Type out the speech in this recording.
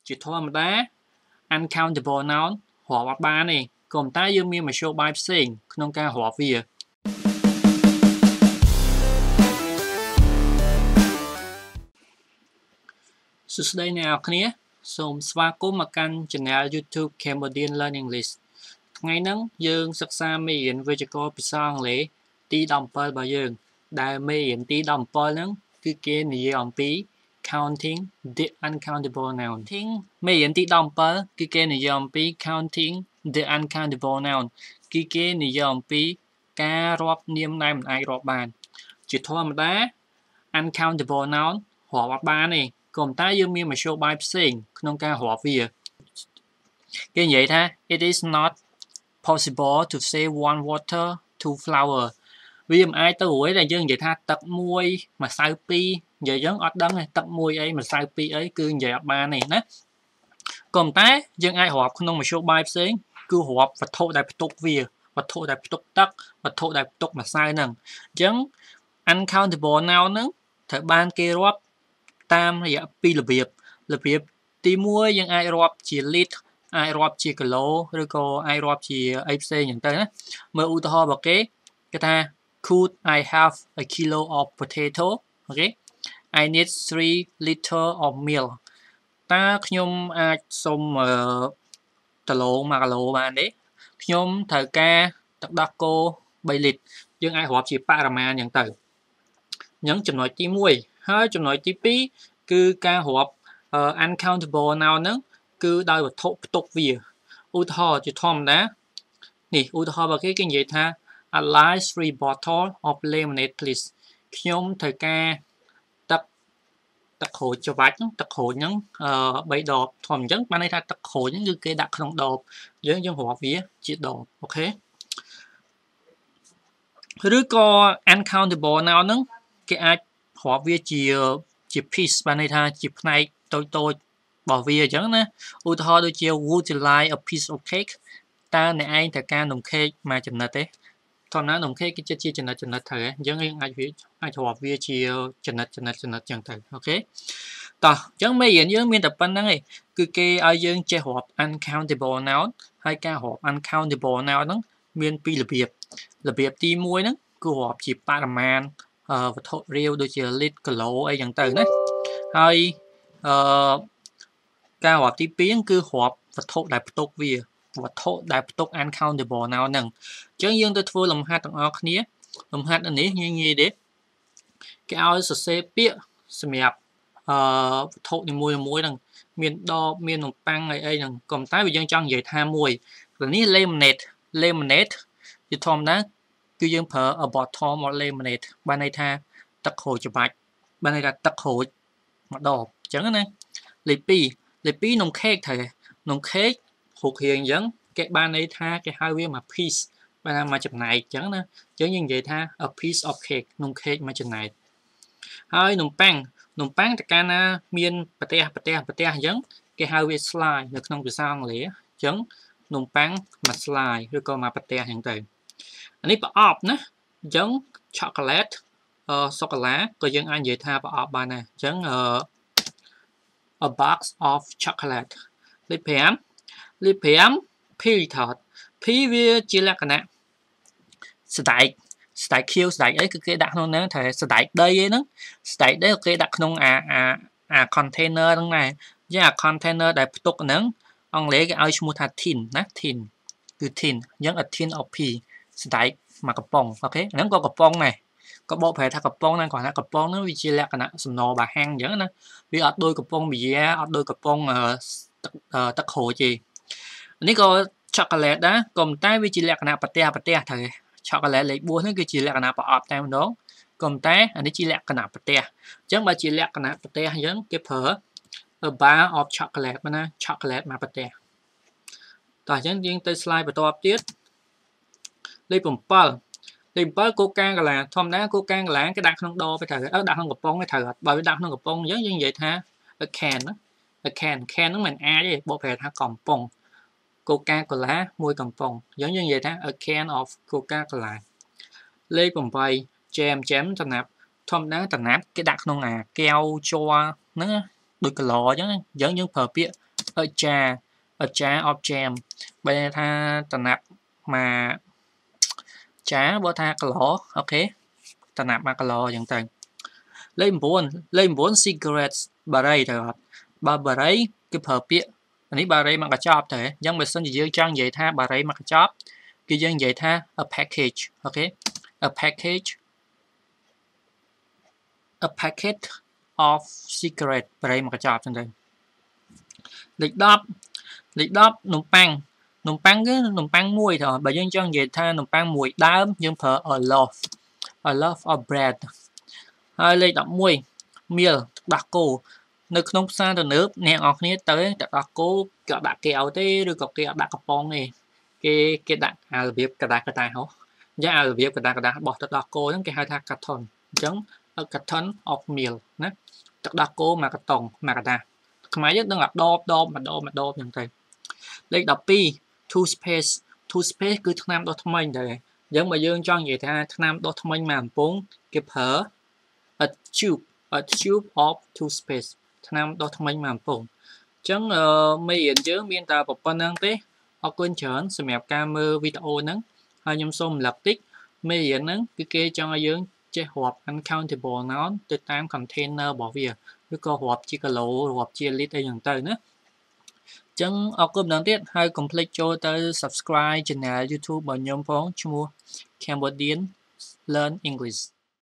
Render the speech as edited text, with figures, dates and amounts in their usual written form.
ជាធម្មតា uncountable noun រាប់អត់បានទេក៏ប៉ុន្តែយើងមានមធ្យោបាយផ្សេងក្នុងការរាប់វាសួស្តីអ្នកនរគ្នាសូមស្វាគមន៍មកកាន់ Channel YouTube Cambodian Learn English ថ្ងៃនេះយើងសិក្សាមេរៀនវេយ្យាករណ៍ភាសាអង់គ្លេសទី17របស់យើងដែលមេរៀនទី17ហ្នឹងគឺគេនិយាយអំពី counting the uncountable noun មេរៀនទី17គឺគេនិយាយអំពី counting the uncountable noun គឺគេនិយាយអំពីការរាប់នាមដែលមិនអាចរាប់បានជាធម្មតា uncountable noun រាប់អត់បានទេក៏ប៉ុន្តែយើងមានមធ្យោបាយផ្សេងក្នុងការរាប់វាគេនិយាយថា it is not possible to say one water two flower វាមិនអាចទៅរួចដែលយើងនិយាយថាទឹកម្សៅ2និយាយយើងអត់ដឹងទេទឹកម្សៅ2អីគឺនិយាយអត់បានទេណាក៏ប៉ុន្តែយើងអាចរាប់ក្នុងមធ្យោបាយផ្សេងគឺរាប់វត្ថុដែលផ្ទុកវាវត្ថុដែលផ្ទុកទឹកវត្ថុដែលផ្ទុកម្សៅហ្នឹងអញ្ចឹង uncountable noun ហ្នឹងត្រូវបានគេរាប់តាមរយៈពីររបៀបទី1យើងអាចរាប់ជា liter អាចរាប់ជាគីឡូឬក៏អាចរាប់ជាអីផ្សេងអញ្ចឹងទៅណាមើលឧទាហរណ៍របស់គេថា could I have a kilo of potato okay I need 3 liter of milk តើខ្ញុំអាចសុំ1គីឡូបានទេខ្ញុំត្រូវការទឹកដោះគោ3លីត្រយើងអាចរាប់ជាបរិមាណអញ្ចឹងទៅអញ្ចឹងចំណុចទី1ហើយចំណុចទី2គឺការរាប់ uncountable noun ហ្នឹងគឺដោយវត្ថុផ្ទុកវាឧទាហរណ៍ជាធម្មតានេះឧទាហរណ៍របស់គេនិយាយថា a large 3 bottle of lemonade please ខ្ញុំត្រូវការទឹកក្រូចច្របាច់ទឹកក្រូចហ្នឹង3ដបធម្មអញ្ចឹងបានន័យថាទឹកក្រូចហ្នឹងគឺគេដាក់ក្នុងដបយើងរាប់វាជាដបអូខេឬក៏ uncountable noun ហ្នឹងគេអាចរាប់វាជា piece បានន័យថាជាផ្នែកតូចរបស់វាអញ្ចឹងណាឧទាហរណ៍ដូចជា would you like a piece of cake តើអ្នកឯងត្រូវការនំខេកមួយចំណិតទេធម្មតានំខេកគេជាចំណិតទៅហើយអញ្ចឹងយើងអាចរាប់វាជាចំណិតអញ្ចឹងទៅអូខេតោះអញ្ចឹងមេរៀនយើងមានតែប៉ុណ្្នឹងឯងគឺគេឲ្យយើងចេះរាប់ uncountable noun ហើយការរាប់ uncountable noun ហ្នឹងមានពីររបៀបទី1ហ្នឹងគឺរាប់ជាបរិមាណវត្ថុរាវដូចជាលីត្រគីឡូអីចឹងទៅណាហើយការរាប់ទី2គឺរាប់វត្ថុដែលផ្ទុកវាវត្ថុដែលផ្ទុក uncountable noun ហ្នឹងអញ្ចឹងយើងទៅធ្វើលំហាត់ទាំងអស់គ្នាលំហាត់នេះងាយទេគេឲ្យសរសេរពាក្យសម្រាប់វត្ថុនីមួយហ្នឹងមានដបមាននំប៉័ងអីហ្នឹងក៏តែវាយើងចង់និយាយថាមួយនេះ lemonade ជាធម្មតាគឺយើងប្រើ a bottle of lemonade បានន័យថាទឹកក្រូចច្របាច់បានន័យថាទឹកក្រូចមួយដបអញ្ចឹងណាលេខ2នំខេកត្រូវនំខេករូបរាងអញ្ចឹងគេបានន័យថាគេហៅវាមួយ piece បានថាមួយចំណែកអញ្ចឹងណាអញ្ចឹងយើងនិយាយថា a piece of cake នំខេកមួយចំណែកហើយនំប៉័ងតើកាលណាមានប្រទេសអញ្ចឹងគេហៅវា slice នៅក្នុងភាសាអង់គ្លេសអញ្ចឹងនំប៉័ងមួយ slice ឬក៏មួយប្រទេសអញ្ចឹងទៅអានេះប្រអប់ណាអញ្ចឹង chocolate សូកូឡាក៏យើងអាចនិយាយថាប្រអប់បានដែរអញ្ចឹងa box of chocolate លេខ5 period p វាជាលក្ខណៈស្ដែកខៀវស្ដែកអីគឺគេដាក់ក្នុងហ្នឹងថាស្ដែកដីអីហ្នឹងស្ដែកដីគេដាក់ក្នុងអា container ហ្នឹងដែរអញ្ចឹងអា container ដែលផ្ទុកហ្នឹងអង់គ្លេសគេឲ្យឈ្មោះថា tin ណា tin គឺ tin អញ្ចឹង a tin of p ស្ដែកមួយកំប៉ុងអូខេហ្នឹងក៏កំប៉ុងដែរក៏បកប្រែថាកំប៉ុងហ្នឹងគាត់ថាកំប៉ុងហ្នឹងវាជាលក្ខណៈសំណបាហាំងអញ្ចឹងណាវាអត់ដូចកំប៉ុងប៊ីយ៉ាអត់ដូចកំប៉ុងទឹកក្រូចទេនេះក៏ chocolate ដែរក៏តែវាជាលក្ខណៈប្រទេសទៅchocolate លេខ4នេះគឺជាលក្ខណៈប្រអប់តែម្ដងក៏តែអានេះជាលក្ខណៈប្រទេសអញ្ចឹងបើជាលក្ខណៈប្រទេសអញ្ចឹងគេប្រើ a bar of chocolate ណា chocolate មកប្រទេសតោះអញ្ចឹងយើងទៅ slide បន្តទៀតលេខ7 កូកាកូឡាធម្មតាកូកាកូឡាគេដាក់ក្នុងដបទៅត្រូវដាក់ក្នុងកំប៉ុងទៅត្រូវបើវាដាក់ក្នុងកំប៉ុងអញ្ចឹងយើងនិយាយថា a can ហ្នឹងមិនអាចទេបកប្រែថាកំប៉ុងកូកាកូឡាមួយកំប៉ុងអញ្ចឹងយើងនិយាយថា a can of coca cola លេខ8 jam ចំណាប់ធម្មតាចំណាប់គេដាក់ក្នុងអាកែវជ័រហ្នឹងដូចគឡអញ្ចឹងយើងប្រើពាក្យ a jar of jam បើថាតំណាប់មកចាបើថាគីឡូអូខេតំណាប់1គីឡូអញ្ចឹងទៅលេខ9 cigarettes បារីទៅអត់បើបារីគឺប្រើពាក្យនេះបារីមកកញ្ចប់ទៅអញ្ចឹងបើសិនជាយើងចង់និយាយថាបារីមកកញ្ចប់គឺយើងនិយាយថា a package អូខេ a packet of cigarette បារីមកកញ្ចប់អញ្ចឹងទៅលេខ10នំប៉័ងគឺនំប៉័ងមួយទៅបើយើងចង់និយាយថានំប៉័ងមួយដើមយើងប្រើ a loaf of bread ហើយលេខ11 meal ទឹកដោះគោនៅក្នុងផ្សារទំនើបអ្នកនរគ្នាទៅទឹកដោះគោគេដាក់កែវទេឬក៏គេដាក់កំប៉ុងទេគេដាក់របៀបកដាស់ហ៎អញ្ចឹងរបៀបកដាស់របស់ទឹកដោះគោហ្នឹងគេហៅថា carton អញ្ចឹង a carton of meal ណាទឹកដោះគោមួយកតុងមួយកដាស់ខ្មែរយើងដឹងថាដបអញ្ចឹងទៅលេខ12 toothpaste គឺថ្នាំដុសធ្មេញទៅអញ្ចឹងបើយើងចង់និយាយថាថ្នាំដុសធ្មេញមួយអំពង់គេប្រើ a tube of toothpaste ថ្នាំដុសធ្មេញមួយអំពង់អញ្ចឹងមេរៀនយើងមានតែប៉ុណ្្នឹងទេអរគុណច្រើនសម្រាប់ការមើលវីដេអូហ្នឹងហើយខ្ញុំសូមរំលឹកតិចមេរៀនហ្នឹងគឺគេចង់ឲ្យយើងចេះរាប់ uncountable noun ទៅតាម container របស់វាឬក៏រាប់ជាគីឡូរាប់ជាលីត្រអីហ្នឹងទៅណាអញ្ចឹងអរគុណម្ដងទៀតហើយកុំភ្លេចចូលទៅ subscribe channel YouTube របស់ខ្ញុំផងឈ្មោះ Cambodian Learn English